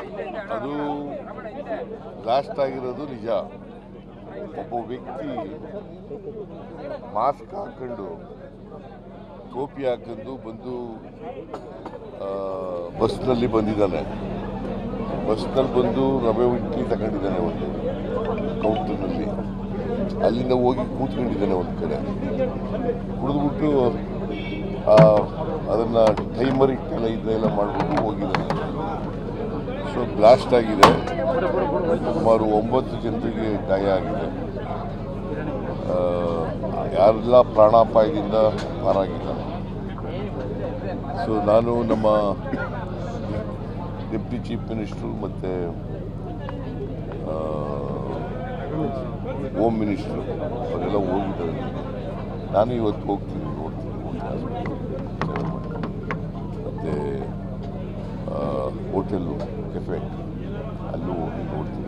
ಅದು ಬ್ಲಾಸ್ಟ್ ಆಗಿರೋದು ನಿಜ. ಒಬ್ಬ ವ್ಯಕ್ತಿ ಮಾಸ್ಕ್ ಹಾಕೊಂಡು ಟೋಪಿ ಹಾಕೊಂಡು ಬಂದು ಬಸ್ನಲ್ಲಿ ಬಂದಿದ್ದಾನೆ. ಬಸ್ನಲ್ಲಿ ಬಂದು ರವೆ ಇಡ್ಲಿ ತಗೊಂಡಿದ್ದಾನೆ ಒಂದು ಕೌಂಟರ್ನಲ್ಲಿ. ಅಲ್ಲಿಂದ ಹೋಗಿ ಕೂತ್ಕೊಂಡಿದ್ದಾನೆ ಒಂದು ಕಡೆ. ಕುಡಿದ್ಬಿಟ್ಟು ಅದನ್ನು ಟೈಮರ್ ಇಟ್ಟೆಲ್ಲ ಇದನ್ನೆಲ್ಲ ಮಾಡಿಬಿಟ್ಟು ಹೋಗಿದ್ದಾನೆ. ಸೊ ಬ್ಲಾಸ್ಟ್ ಆಗಿದೆ. ಸುಮಾರು 9 ಜನರಿಗೆ ಗಾಯ ಆಗಿದೆ. ಯಾರೆಲ್ಲ ಪ್ರಾಣಾಪಾಯದಿಂದ ಪಾರಾಗಿದ್ದಾರೆ. ಸೊ ನಾನು ನಮ್ಮ ಡೆಪ್ಟಿ ಚೀಫ್ ಮಿನಿಸ್ಟ್ರು ಮತ್ತು ಹೋಮ್ ಮಿನಿಸ್ಟ್ರು ಅವರೆಲ್ಲ ಹೋಗಿದ್ದಾರೆ. ನಾನು ಇವತ್ತು ಹೋಗ್ತೀನಿ, ನೋಡ್ತೀನಿ ಮತ್ತು ಹೋಟೆಲ್ಲು ಕೆಫೆ ಅಲ್ಲೂ ಹೋಗಿ ನೋಡ್ತೀನಿ.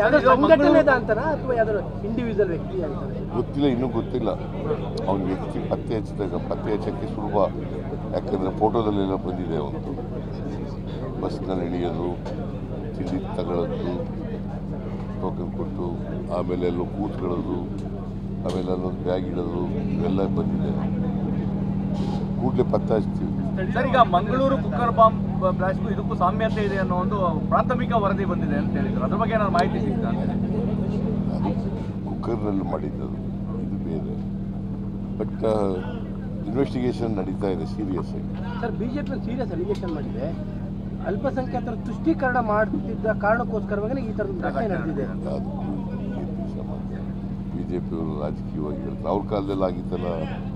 ಗೊತ್ತಿಲ್ಲ, ಇನ್ನೂ ಗೊತ್ತಿಲ್ಲ. ಅವನ ವ್ಯಕ್ತಿ ಪತ್ತೆ ಹಚ್ಚೋಕ್ಕೆ ಸುಲಭ. ಯಾಕಂದರೆ ಫೋಟೋದಲ್ಲೆಲ್ಲ ಬಂದಿದೆ. ಅವನು ಬಸ್ನಲ್ಲಿ ಇಳಿಯೋದು, ತಿಂಡಿ ತಗೊಳ್ಳೋದು, ಟೋಕನ್ ಕೊಟ್ಟು ಆಮೇಲೆ ಎಲ್ಲೋ ಕೂತ್ಕೊಳ್ಳೋದು, ಆಮೇಲೆ ಅಲ್ಲೊಂದು ಬ್ಯಾಗ್ ಇಡೋದು, ಇವೆಲ್ಲ ಬಂದಿದೆ. ಕೂಡಲೇ ಪತ್ತೆ ಹಚ್ತೀವಿ. ಸರ್, ಈಗ ಮಂಗಳೂರು ಕುಕ್ಕರ್ ಬಾಂಬ್ ಬ್ಲಾಸ್ಟ್ ಇದಕ್ಕೂ ಸಾಮ್ಯತೆ ಇದೆ ಅನ್ನೋ ಒಂದು ಪ್ರಾಥಮಿಕ ವರದಿ ಬಂದಿದೆ ಅಂತ ಹೇಳಿದ್ರು. ಅದ್ರ ಬಗ್ಗೆ ಏನಾದ್ರು ಮಾಹಿತಿ ಸಿಗ್ತಾ? ಅದು ಕುಕ್ಕರ್ನಲ್ಲಿ ಮಾಡಿದ್ದದು, ಇದು ಬೇರೆ. ಬಟ್ ಇನ್ವೆಸ್ಟಿಗೇಷನ್ ನಡೀತಾ ಇದೆ ಸೀರಿಯಸ್ ಆಗಿ. ಸರ್, ಬಿಜೆಪಿ ಸೀರಿಯಸ್ ಅಲಿಗೇಷನ್ ಮಾಡಿದೆ. ಅಲ್ಪಸಂಖ್ಯಾತರ ತುಷ್ಟೀಕರಣ ಮಾಡುತ್ತಿದ್ದ ಕಾರಣಕ್ಕೋಸ್ಕರವಾಗಿ ಈ ಥರದ ಘಟನೆ ನಡೆದಿದೆ. ಅದು ಬಿಜೆಪಿಯವರು ರಾಜಕೀಯವಾಗಿ ಹೇಳ್ತಾರೆ. ಅವ್ರ ಕಾಲದಲ್ಲಿ ಆಗಿತ್ತಲ್ಲ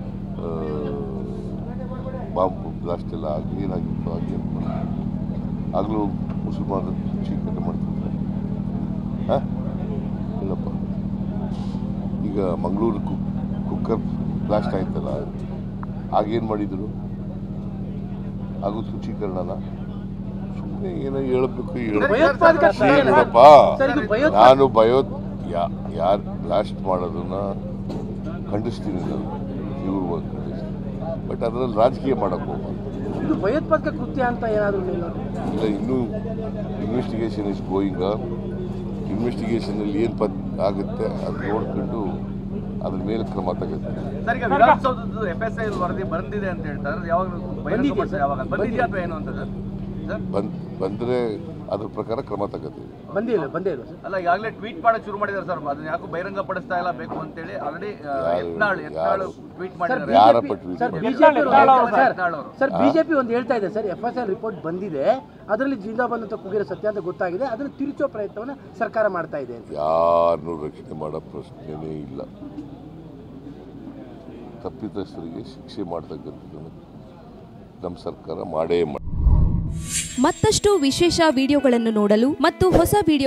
ಬಾಂಬ್ ಬ್ಲಾಸ್ಟ್ ಎಲ್ಲ ಏನಾಗಿತ್ತು ಹಾಗೆ ಆಗಲೂ ಮುಸಲ್ಮಾನರು ತುಷ್ಟೀಕರಣ ಮಾಡ್ತಿದ್ದಾರೆ. ಇಲ್ಲಪ್ಪ, ಈಗ ಮಂಗಳೂರು ಕುಕ್ಕರ್ ಬ್ಲಾಸ್ಟ್ ಆಯ್ತಲ್ಲ, ಆಗೇನು ಮಾಡಿದರು? ಹಾಗೂ ತುಷ್ಟೀಕರಣನ ಸುಮ್ಮನೆ ಏನೋ ಹೇಳಬೇಕು ಹೇಳಪ್ಪ. ನಾನು ಯಾರು ಬ್ಲಾಸ್ಟ್ ಮಾಡೋದನ್ನ ಖಂಡಿಸ್ತೀನಿ, ನಾನು ತೀವ್ರವಾಗಿ ಖಂಡಿಸ್ತೀನಿ. ಬಟ್ ಅದರಲ್ಲಿ ರಾಜಕೀಯ ಮಾಡೋಕ್ಕೆ ಹೋಗ್ಬಾರ್ದು. ಇದು ಭಯೋತ್ಪಾದಕ ಕೃತ್ಯ ಅಂತ ಏನಾದರೂ ಇಲ್ಲ. ಇನ್ನೂ ಇನ್ವೆಸ್ಟಿಗೇಷನ್ ಇಸ್ ಗೋಯಿಂಗ್. ಇನ್ವೆಸ್ಟಿಗೇಷನಲ್ಲಿ ಏನು ಆಗುತ್ತೆ ಅದು ನೋಡ್ಕೊಂಡು ಅದ್ರ ಮೇಲೆ ಕ್ರಮ ತಗುತ್ತೆ. ಸರ್, ಈಗ ವಿಧಾನಸೌಧದ FSI ವರದಿ ಬಂದಿದೆ ಅಂತ ಹೇಳ್ತಾರೆ. ಯಾವಾಗ ಬಂದಿದೆಯಾ ಅಥವಾ ಏನು ಅಂತ ಬಂದರೆ ಅದ್ರ ಪ್ರಕಾರ ಕ್ರಮ ತಗೋತೀವಿ. ಬಂದೇ ಇಲ್ಲ ಅಲ್ಲ, ಈಗಾಗಲೇ ಟ್ವೀಟ್ ಮಾಡಕ್ಕೆ ಶುರು ಮಾಡಿದ್ದಾರೆ ಸರ್. ಅದನ್ನ ಯಾಕೋ ಬಹಿರಂಗ ಪಡಿಸ್ತಾ ಇಲ್ಲ ಬೇಕು ಅಂತೇಳಿ ಆಲ್ರೆಡಿ ಯತ್ನಾಳ್ ಟ್ವೀಟ್ ಮಾಡಿದ್ದಾರೆ. ಯಾರಪ್ಪ ಟ್ವೀಟ್? ಸರ್, ಬಿಜೆಪಿ ಒಂದು ಹೇಳ್ತಾ ಇದೆ ಸರ್, FSI ರಿಪೋರ್ಟ್ ಬಂದಿದೆ, ಅದರಲ್ಲಿ ಜಿಂದಾಬಾದ್ ಅಂತ ಕೂಗಿರೋ ಸತ್ಯ ಅಂತ ಗೊತ್ತಾಗಿದೆ, ಅದನ್ನು ತಿರುಚೋ ಪ್ರಯತ್ನವನ್ನು ಸರ್ಕಾರ ಮಾಡ್ತಾ ಇದೆ. ಯಾರನ್ನೂ ರಕ್ಷಣೆ ಮಾಡೋ ಪ್ರಶ್ನೆನೇ ಇಲ್ಲ. ತಪ್ಪಿತಸ್ಥರಿಗೆ ಶಿಕ್ಷೆ ಮಾಡ್ತಕ್ಕಂಥದ್ದನ್ನು ನಮ್ಮ ಸರ್ಕಾರ ಮಾಡೇ ಮಾಡಿ. ಮತ್ತಷ್ಟು ವಿಶೇಷ ವಿಡಿಯೋಗಳನ್ನು ನೋಡಲು ಮತ್ತು ಹೊಸ ವಿಡಿಯೋ